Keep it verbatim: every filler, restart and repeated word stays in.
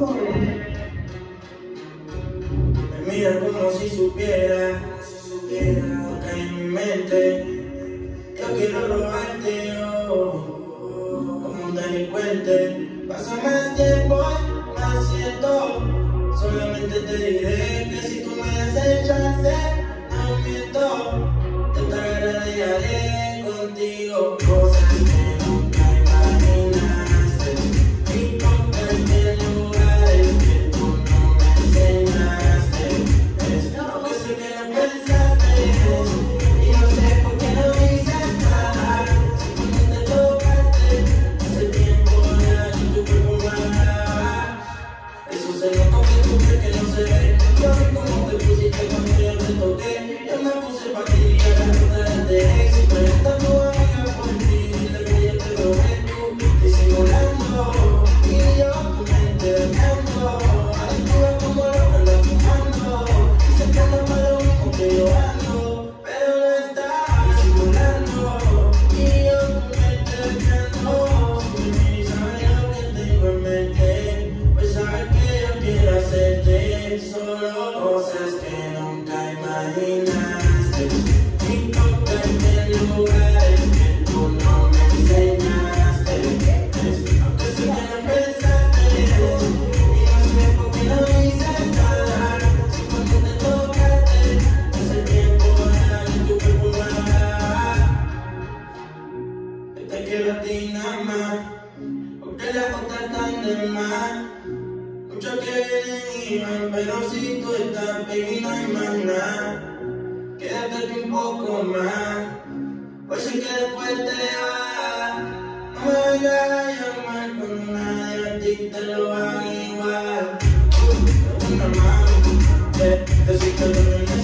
Me mira como si supiera, si supiera lo que hay en mi mente. Yo quiero robarte, oh, oh, como un delincuente. Pasa más tiempo y más siento. Solamente te diré que si tú me desechaste, no miento. Te tardarearé contigo cosas que nunca imaginaste. Y ponerte en lugares que tú no me enseñaste. Es lo que sé que no pensaste. Y no sé por qué no dices nada. Simplemente tocaste. Hace tiempo ya que tu cuerpo me hablaba. Eso se notó que tú crees que no se ve. Yo vi cómo te pusiste cuando yo te toqué. Yo me puse pa' ti y agarrarte de ex. Y pregunta a tu amiga por ti. Dile que yo te robé tú. Disimulando. Y yo tu mente dañando. Adictiva como loca anda fumando. Dice que anda para lo mismo que yo ando. Pero no está disimulando. Y yo tu mente dañando. Si me sabes lo que tengo en mente, pues sabes que yo quiero hacerte solo cosas que nunca imaginaste. Y tocarte en lugares que tú no me enseñaste. Es lo que sé que no pensaste. Y no sé por qué no dices nada. Si cuando te tocaste, hace tiempo ya que tu cuerpo me hablaba. Yo te quiero a ti nada más, porque las otras están de más. Muchos quieren y van, pero si tú estás, baby, no hay más nada. Quédate aquí un poco más, pues sé que después te vas. No me vayas a llamar cuando nadie a ti te lo haga igual. Uh, una mano, te, te siento lo que necesitas.